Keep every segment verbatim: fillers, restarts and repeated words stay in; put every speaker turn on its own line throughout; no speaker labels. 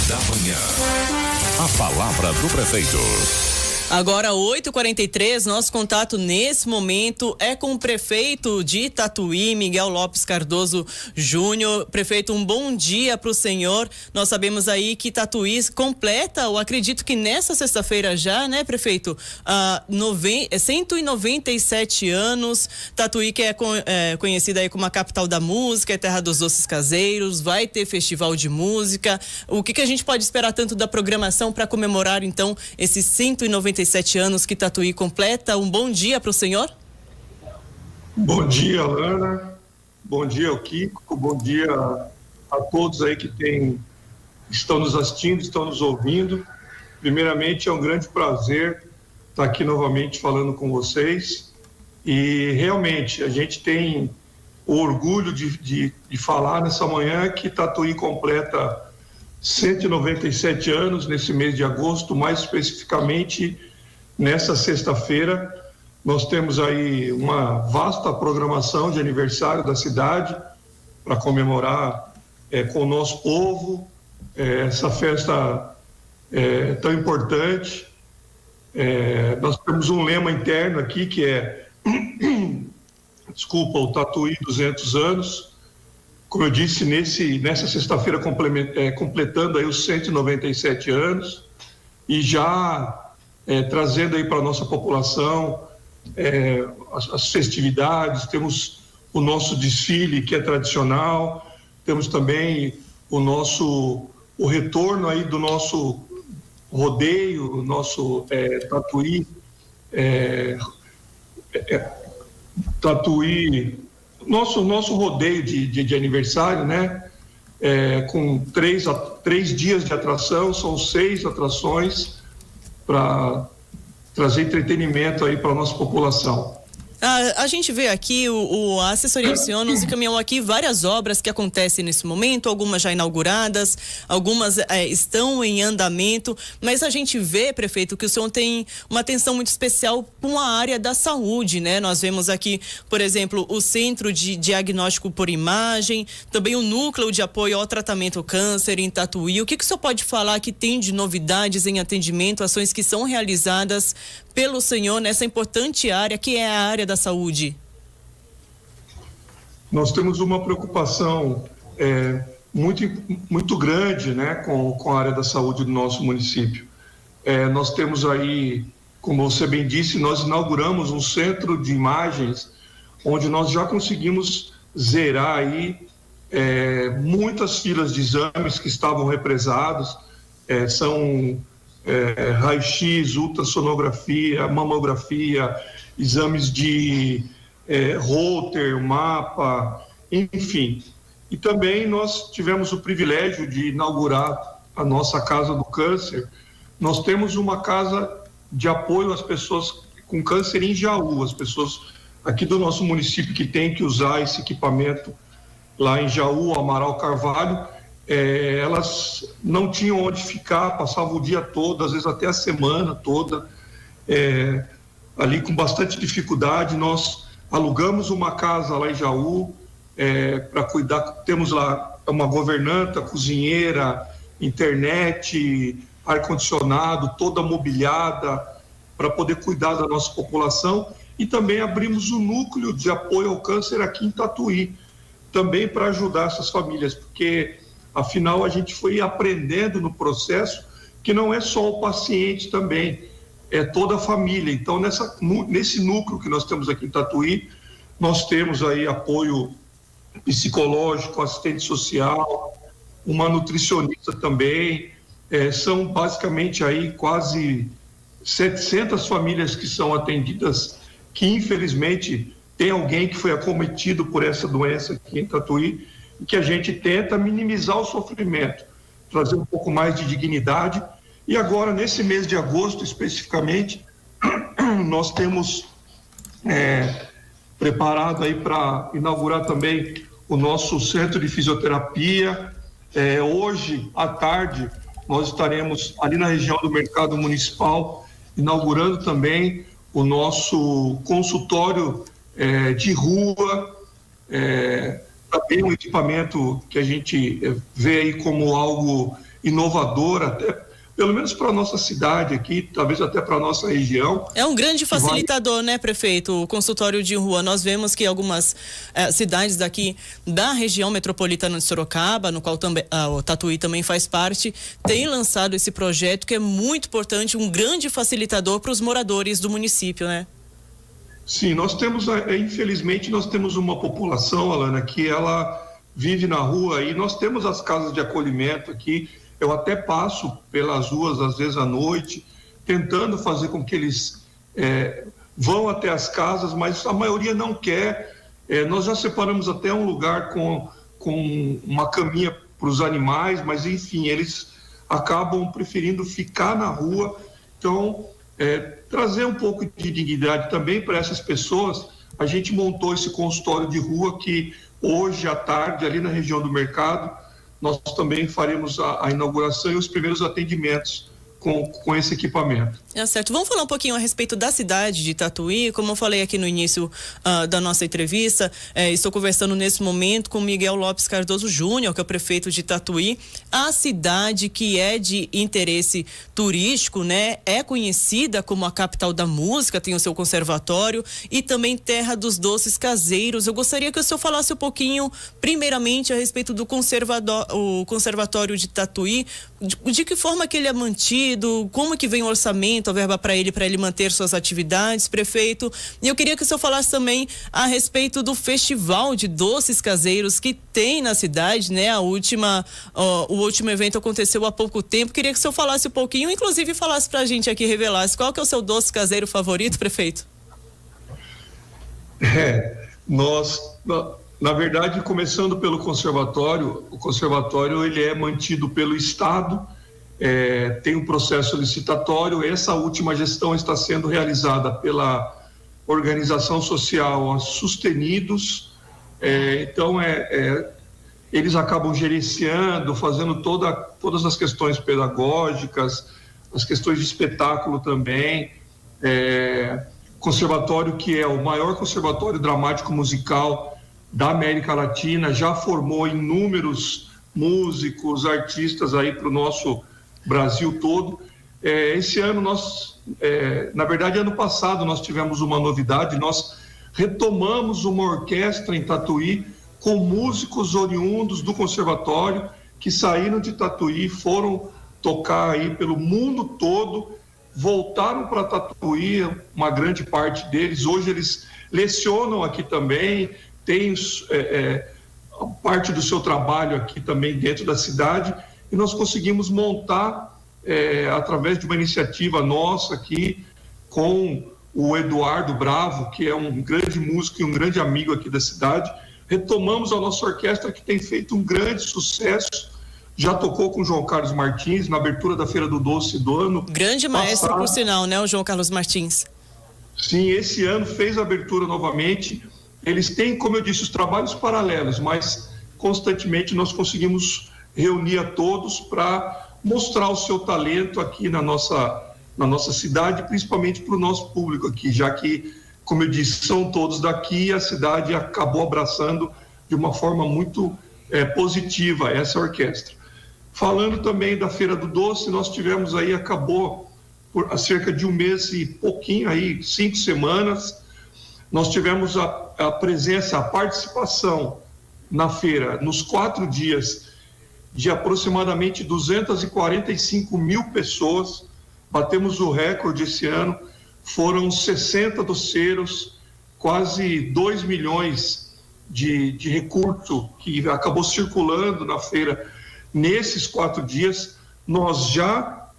da Manhã. A palavra do prefeito.
Agora, oito e quarenta e três, nosso contato nesse momento é com o prefeito de Tatuí, Miguel Lopes Cardoso Júnior. Prefeito, um bom dia para o senhor. Nós sabemos aí que Tatuí completa, eu acredito que nessa sexta-feira já, né, prefeito? Ah, nove... cento e noventa e sete anos. Tatuí, que é, con... é conhecida aí como a capital da música, é terra dos doces caseiros, vai ter festival de música. O que, que a gente pode esperar tanto da programação para comemorar, então, esses cento e noventa e sete anos que Tatuí completa? Um bom dia para o senhor.
Bom dia, Alana. Bom dia ao Kiko. Bom dia a todos aí que tem, estão nos assistindo, estão nos ouvindo. Primeiramente, é um grande prazer estar aqui novamente falando com vocês. E realmente, a gente tem o orgulho de, de, de falar nessa manhã que Tatuí completa cento e noventa e sete anos nesse mês de agosto, mais especificamente nessa sexta-feira. Nós temos aí uma vasta programação de aniversário da cidade para comemorar é, com o nosso povo é, essa festa é, tão importante. É, nós temos um lema interno aqui que é desculpa, o Tatuí duzentos anos. Como eu disse, nesse, nessa sexta-feira, é, completando aí os cento e noventa e sete anos e já é, trazendo aí para a nossa população é, as, as festividades. Temos o nosso desfile, que é tradicional, temos também o nosso, o retorno aí do nosso rodeio, o nosso é, Tatuí, é, é, Tatuí, Nosso, nosso rodeio de, de, de aniversário, né? É, com três, três dias de atração, são seis atrações para trazer entretenimento aí para a nossa população.
A, a gente vê aqui, o, o, a assessoria do senhor nos encaminhou aqui várias obras que acontecem nesse momento, algumas já inauguradas, algumas é, estão em andamento, mas a gente vê, prefeito, que o senhor tem uma atenção muito especial com a área da saúde, né? Nós vemos aqui, por exemplo, o Centro de Diagnóstico por Imagem, também o Núcleo de Apoio ao Tratamento Câncer em Tatuí. O que, que o senhor pode falar que tem de novidades em atendimento, ações que são realizadas pelo senhor nessa importante área que é a área da saúde?
Nós temos uma preocupação é, muito, muito grande, né, com, com a área da saúde do nosso município. É, nós temos aí, como você bem disse, nós inauguramos um centro de imagens onde nós já conseguimos zerar aí é, muitas filas de exames que estavam represados, é, são É, raio-x, ultrassonografia, mamografia, exames de é, Holter, mapa, enfim. E também nós tivemos o privilégio de inaugurar a nossa Casa do Câncer. Nós temos uma casa de apoio às pessoas com câncer em Jaú, as pessoas aqui do nosso município que tem que usar esse equipamento lá em Jaú, Amaral Carvalho. É, elas não tinham onde ficar, passavam o dia todo, às vezes até a semana toda, é, ali com bastante dificuldade. Nós alugamos uma casa lá em Jaú é, para cuidar, temos lá uma governanta, cozinheira, internet, ar-condicionado, toda mobiliada, para poder cuidar da nossa população. E também abrimos um núcleo de apoio ao câncer aqui em Tatuí, também para ajudar essas famílias, porque afinal, a gente foi aprendendo no processo que não é só o paciente também, é toda a família. Então, nessa, nesse núcleo que nós temos aqui em Tatuí, nós temos aí apoio psicológico, assistente social, uma nutricionista também. É, são basicamente aí quase setecentas famílias que são atendidas, que infelizmente tem alguém que foi acometido por essa doença aqui em Tatuí, e que a gente tenta minimizar o sofrimento, trazer um pouco mais de dignidade. E agora, nesse mês de agosto, especificamente, nós temos é, preparado aí para inaugurar também o nosso centro de fisioterapia. É, hoje, à tarde, nós estaremos ali na região do Mercado Municipal, inaugurando também o nosso consultório é, de rua, é, também um equipamento que a gente vê aí como algo inovadora, até, pelo menos para a nossa cidade aqui, talvez até para a nossa região.
É um grande facilitador, vai... né, prefeito? O consultório de rua. Nós vemos que algumas eh, cidades daqui da região metropolitana de Sorocaba, no qual também ah, o Tatuí também faz parte, tem lançado esse projeto que é muito importante, um grande facilitador para os moradores do município, né?
Sim, nós temos, infelizmente, nós temos uma população, Alana, que ela vive na rua e nós temos as casas de acolhimento aqui. Eu até passo pelas ruas, às vezes à noite, tentando fazer com que eles é, vão até as casas, mas a maioria não quer. É, nós já separamos até um lugar com, com uma caminha para os animais, mas enfim, eles acabam preferindo ficar na rua. Então, é, trazer um pouco de dignidade também para essas pessoas. A gente montou esse consultório de rua que hoje à tarde, ali na região do mercado, nós também faremos a, a inauguração e os primeiros atendimentos com, com esse equipamento.
É certo. Vamos falar um pouquinho a respeito da cidade de Tatuí. Como eu falei aqui no início uh, da nossa entrevista, eh, estou conversando nesse momento com Miguel Lopes Cardoso Júnior, que é o prefeito de Tatuí. A cidade, que é de interesse turístico, né, é conhecida como a capital da música, tem o seu conservatório e também terra dos doces caseiros. Eu gostaria que o senhor falasse um pouquinho, primeiramente, a respeito do conservador, o conservatório de Tatuí, de, de que forma que ele é mantido, como que vem o orçamento, a verba para ele, para ele manter suas atividades, prefeito. E eu queria que o senhor falasse também a respeito do festival de doces caseiros que tem na cidade, né? A última, ó, o último evento aconteceu há pouco tempo. Queria que o senhor falasse um pouquinho, inclusive falasse pra gente aqui, revelasse qual que é o seu doce caseiro favorito, prefeito?
É, nós, na, na verdade, começando pelo conservatório, o conservatório ele é mantido pelo Estado. É, tem um processo licitatório. Essa última gestão está sendo realizada pela organização social Sustenidos. É, então, é, é, eles acabam gerenciando, fazendo toda, todas as questões pedagógicas, as questões de espetáculo também. É, conservatório que é o maior conservatório dramático musical da América Latina, já formou inúmeros músicos, artistas aí para o nosso Brasil todo. É, esse ano nós, é, na verdade ano passado nós tivemos uma novidade, nós retomamos uma orquestra em Tatuí com músicos oriundos do conservatório que saíram de Tatuí, foram tocar aí pelo mundo todo, voltaram para Tatuí, uma grande parte deles, hoje eles lecionam aqui também, tem é, é, parte do seu trabalho aqui também dentro da cidade. E nós conseguimos montar, é, através de uma iniciativa nossa aqui, com o Eduardo Bravo, que é um grande músico e um grande amigo aqui da cidade, retomamos a nossa orquestra, que tem feito um grande sucesso, já tocou com o João Carlos Martins na abertura da Feira do Doce do ano.
Grande maestro, por sinal, né, o João Carlos Martins?
Sim, esse ano fez a abertura novamente. Eles têm, como eu disse, os trabalhos paralelos, mas constantemente nós conseguimos reunir a todos para mostrar o seu talento aqui na nossa, na nossa cidade, principalmente para o nosso público aqui, já que, como eu disse, são todos daqui e a cidade acabou abraçando de uma forma muito é, positiva essa orquestra. Falando também da Feira do Doce, nós tivemos aí, acabou por há cerca de um mês e pouquinho, aí, cinco semanas, nós tivemos a, a presença, a participação na feira, nos quatro dias, de aproximadamente duzentas e quarenta e cinco mil pessoas. Batemos o recorde esse ano, foram sessenta doceiros, quase dois milhões de, de recurso que acabou circulando na feira nesses quatro dias. Nós já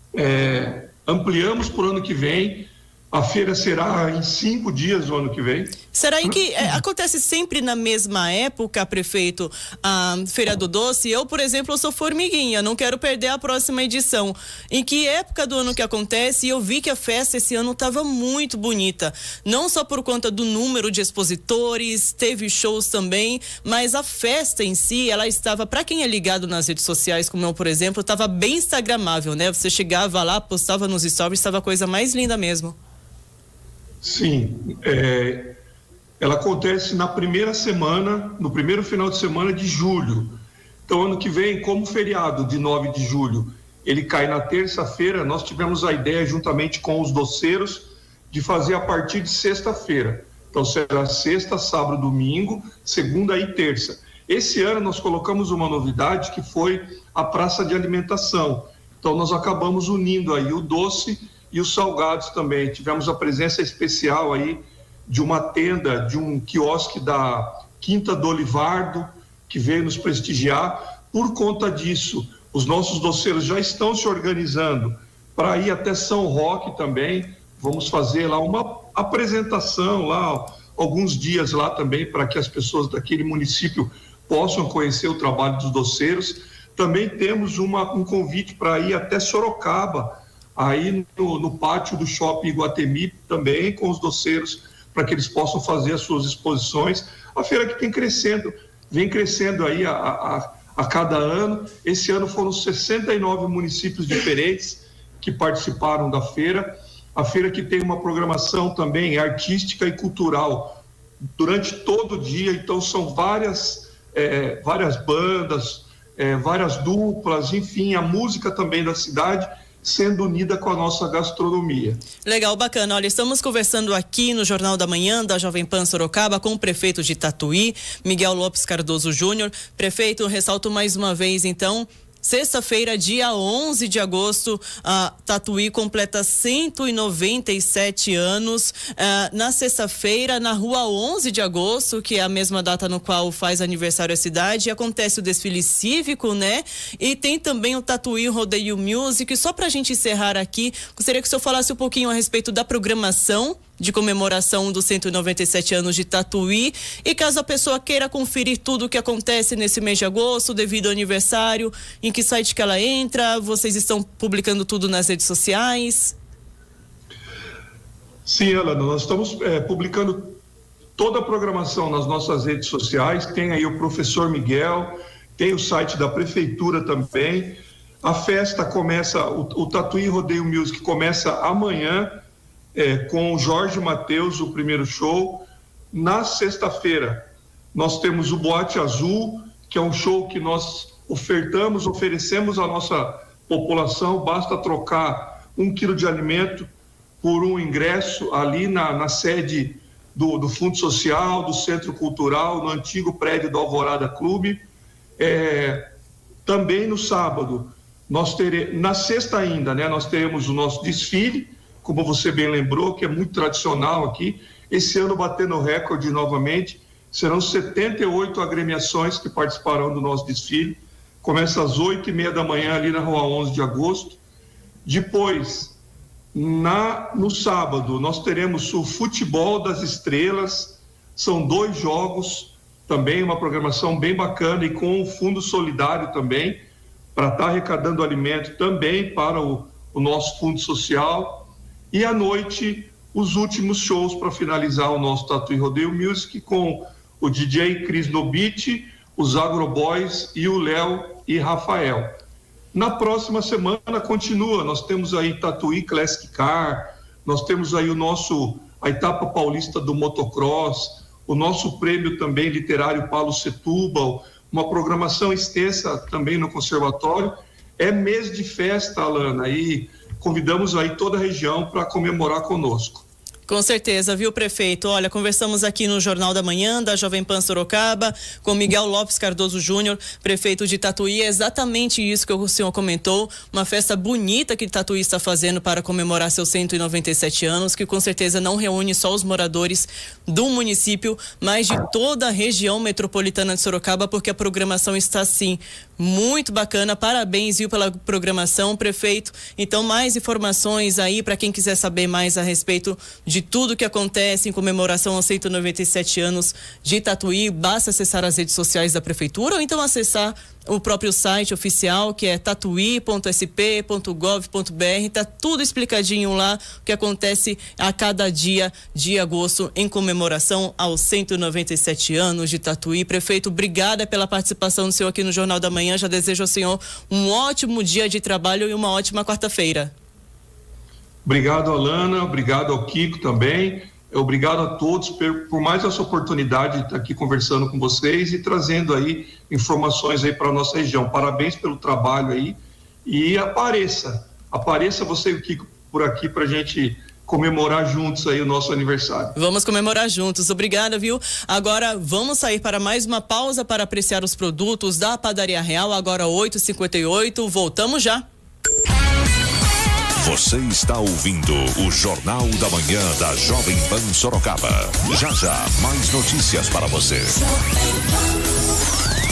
é, ampliamos para o ano que vem. A feira será em cinco dias o ano que vem.
Será aí que é, acontece sempre na mesma época, prefeito, a Feira do Doce? Eu, por exemplo, eu sou formiguinha, não quero perder a próxima edição. Em que época do ano que acontece? E eu vi que a festa esse ano estava muito bonita. Não só por conta do número de expositores, teve shows também, mas a festa em si, ela estava, para quem é ligado nas redes sociais, como eu, por exemplo, estava bem instagramável, né? Você chegava lá, postava nos stories, estava a coisa mais linda mesmo.
Sim, é, ela acontece na primeira semana, no primeiro final de semana de julho. Então, ano que vem, como feriado de nove de julho, ele cai na terça-feira, nós tivemos a ideia, juntamente com os doceiros, de fazer a partir de sexta-feira. Então, será sexta, sábado, domingo, segunda e terça. Esse ano, nós colocamos uma novidade, que foi a praça de alimentação. Então, nós acabamos unindo aí o doce e os salgados também. Tivemos a presença especial aí de uma tenda, de um quiosque da Quinta do Olivardo, que veio nos prestigiar. Por conta disso, os nossos doceiros já estão se organizando para ir até São Roque também. Vamos fazer lá uma apresentação lá, alguns dias lá também, para que as pessoas daquele município possam conhecer o trabalho dos doceiros. Também temos uma, um convite para ir até Sorocaba, aí no, no pátio do Shopping Iguatemi também, com os doceiros, para que eles possam fazer as suas exposições. A feira que tem crescendo, vem crescendo aí a, a, a cada ano. Esse ano foram sessenta e nove municípios diferentes que participaram da feira. A feira que tem uma programação também artística e cultural durante todo o dia, então são várias, é, várias bandas, é, várias duplas, enfim, a música também da cidade sendo unida com a nossa gastronomia.
Legal, bacana. Olha, estamos conversando aqui no Jornal da Manhã da Jovem Pan Sorocaba com o prefeito de Tatuí, Miguel Lopes Cardoso Júnior. Prefeito, ressalto mais uma vez, então, sexta-feira, dia onze de agosto, a Tatuí completa cento e noventa e sete anos. Uh, na sexta-feira, na rua onze de agosto, que é a mesma data no qual faz aniversário a cidade, acontece o desfile cívico, né? E tem também o Tatuí Rodeio Music. Só pra gente encerrar aqui, gostaria que o senhor falasse um pouquinho a respeito da programação de comemoração dos cento e noventa e sete anos de Tatuí, e caso a pessoa queira conferir tudo o que acontece nesse mês de agosto, devido ao aniversário, em que site que ela entra? Vocês estão publicando tudo nas redes sociais?
Sim, Alana, nós estamos é, publicando toda a programação nas nossas redes sociais. Tem aí o professor Miguel, tem o site da prefeitura também. A festa começa, o, o Tatuí Rodeio Music começa amanhã, É, com o Jorge Mateus, o primeiro show. Na sexta-feira, nós temos o Boate Azul, que é um show que nós ofertamos, oferecemos à nossa população. Basta trocar um quilo de alimento por um ingresso ali na, na sede do, do Fundo Social, do Centro Cultural, no antigo prédio do Alvorada Clube. É, também no sábado, nós teremos, na sexta ainda, né, nós teremos o nosso desfile, como você bem lembrou, que é muito tradicional aqui. Esse ano batendo recorde novamente, serão setenta e oito agremiações que participarão do nosso desfile. Começa às oito e meia da manhã ali na rua onze de agosto. Depois, na, no sábado, nós teremos o Futebol das Estrelas. São dois jogos, também uma programação bem bacana, e com o Fundo Solidário também, para estar arrecadando alimento também para o, o nosso Fundo Social. E à noite, os últimos shows para finalizar o nosso Tatuí Rodeio Music, com o D J Cris Nobit, os Agroboys e o Léo e Rafael. Na próxima semana continua, nós temos aí Tatuí Classic Car, nós temos aí o nosso, a etapa paulista do motocross, o nosso prêmio também literário Paulo Setúbal, uma programação extensa também no conservatório. É mês de festa, Alana, e convidamos aí toda a região para comemorar conosco.
Com certeza, viu, prefeito? Olha, conversamos aqui no Jornal da Manhã da Jovem Pan Sorocaba com Miguel Lopes Cardoso Júnior, prefeito de Tatuí. É exatamente isso que o senhor comentou, uma festa bonita que Tatuí está fazendo para comemorar seus cento e noventa e sete anos, que com certeza não reúne só os moradores do município, mas de toda a região metropolitana de Sorocaba, porque a programação está, assim, muito bacana. Parabéns, viu, pela programação, prefeito. Então, mais informações aí para quem quiser saber mais a respeito de tudo que acontece em comemoração aos cento e noventa e sete anos de Tatuí. Basta acessar as redes sociais da prefeitura ou então acessar o próprio site oficial, que é tatuí ponto s p ponto gov ponto b r. Tá tudo explicadinho lá, o que acontece a cada dia de agosto em comemoração aos cento e noventa e sete anos de Tatuí. Prefeito, obrigada pela participação do senhor aqui no Jornal da Manhã. Já desejo ao senhor um ótimo dia de trabalho e uma ótima quarta-feira.
Obrigado, Alana, obrigado ao Kiko também. Obrigado a todos por, por mais essa oportunidade de estar aqui conversando com vocês e trazendo aí informações aí para a nossa região. Parabéns pelo trabalho aí e apareça, apareça você aqui, por aqui para a gente comemorar juntos aí o nosso aniversário.
Vamos comemorar juntos, obrigada, viu? Agora vamos sair para mais uma pausa para apreciar os produtos da Padaria Real, agora oito e cinquenta e oito, voltamos já.
Você está ouvindo o Jornal da Manhã da Jovem Pan Sorocaba. Já já, mais notícias para você.